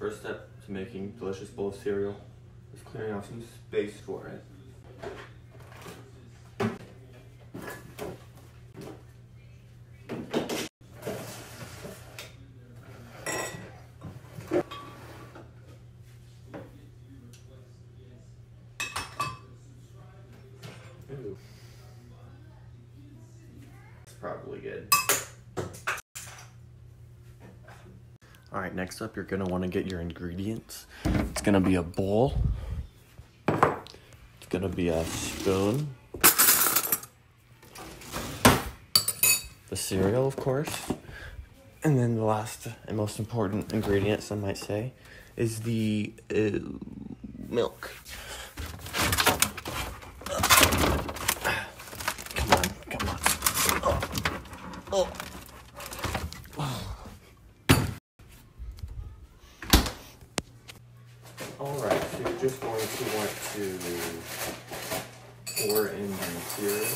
First step to making a delicious bowl of cereal is clearing out some space for it. Ooh. That's probably good. Alright, next up you're gonna want to get your ingredients. It's gonna be a bowl. It's gonna be a spoon. The cereal, of course. And then the last and most important ingredient, some might say, is the milk. Come on. Oh. Alright, so you're just going to want to pour in the cereal,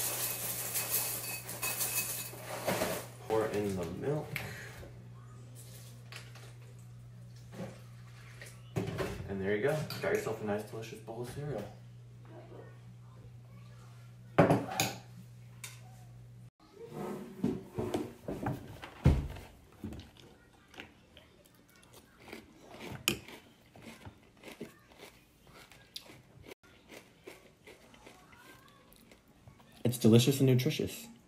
pour in the milk, and there you go. You got yourself a nice delicious bowl of cereal. It's delicious and nutritious.